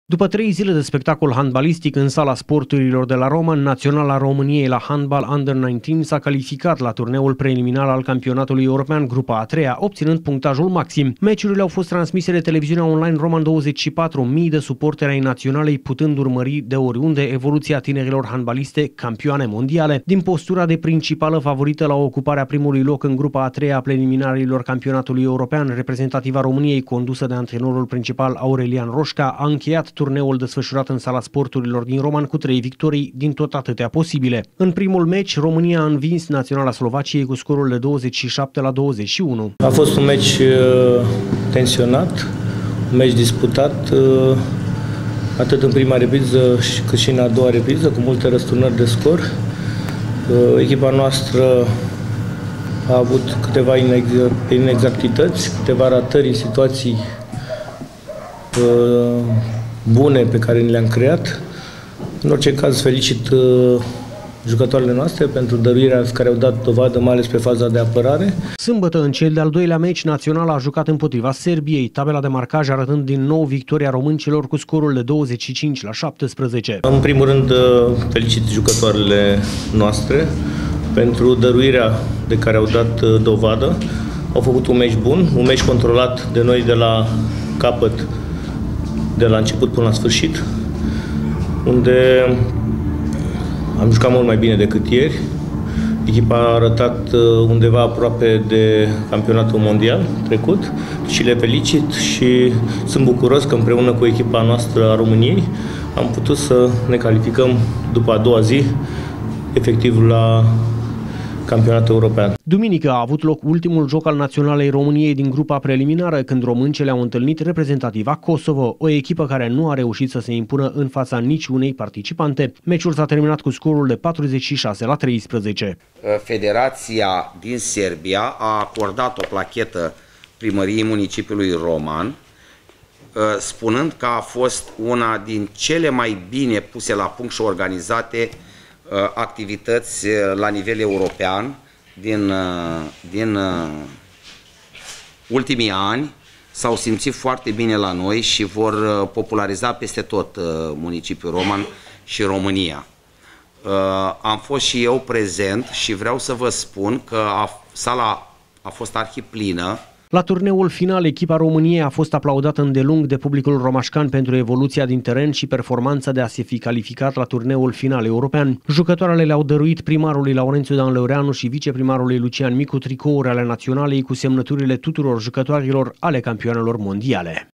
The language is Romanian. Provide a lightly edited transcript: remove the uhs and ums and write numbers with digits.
După 3 zile de spectacol handbalistic în sala sporturilor de la Roman, Naționala României la handbal Under-19 s-a calificat la turneul preliminar al campionatului european grupa a treia, obținând punctajul maxim. Meciurile au fost transmise de televiziunea online Roman 24, mii de suporteri ai naționalei putând urmări de oriunde evoluția tinerilor handbaliste campioane mondiale. Din postura de principală favorită la ocuparea primului loc în grupa a treia a preliminarilor campionatului european, reprezentativa României, condusă de antrenorul principal Aurelian Roșca, a încheiat turneul desfășurat în sala sporturilor din Roman cu 3 victorii din tot atâtea posibile. În primul meci, România a învins Naționala Slovaciei cu scorul de 27-21. A fost un meci tensionat, un meci disputat, atât în prima repriză cât și în a doua repriză, cu multe răsturnări de scor. Echipa noastră a avut câteva inexactități, câteva ratări în situații bune pe care ni le-am creat. În orice caz, felicit jucătoarele noastre pentru dăruirea care au dat dovadă, mai ales pe faza de apărare. Sâmbătă, în cel de-al doilea meci, Naționala a jucat împotriva Serbiei, tabela de marcaj arătând din nou victoria româncilor cu scorul de 25-17. În primul rând, felicit jucătoarele noastre pentru dăruirea de care au dat dovadă. Au făcut un meci bun, un meci controlat de noi de la capăt, de la început până la sfârșit, unde am jucat mult mai bine decât ieri. Echipa a arătat undeva aproape de campionatul mondial trecut și le felicit și sunt bucuros că împreună cu echipa noastră a României am putut să ne calificăm după a doua zi efectiv la campionatul european. Duminică a avut loc ultimul joc al Naționalei României din grupa preliminară, când româncele au întâlnit reprezentativa Kosovo, o echipă care nu a reușit să se impună în fața niciunei participante. Meciul s-a terminat cu scorul de 46-13. Federația din Serbia a acordat o plachetă primăriei municipiului Roman, spunând că a fost una din cele mai bine puse la punct și organizate activități la nivel european din ultimii ani. S-au simțit foarte bine la noi și vor populariza peste tot municipiul Roman și România. Am fost și eu prezent și vreau să vă spun că sala a fost arhiplină. La turneul final, echipa României a fost aplaudată îndelung de publicul romașcan pentru evoluția din teren și performanța de a se fi calificat la turneul final european. Jucătoarele le-au dăruit primarului Laurențiu Dan Leureanu și viceprimarului Lucian Micu tricouri ale naționalei cu semnăturile tuturor jucătorilor ale campioanelor mondiale.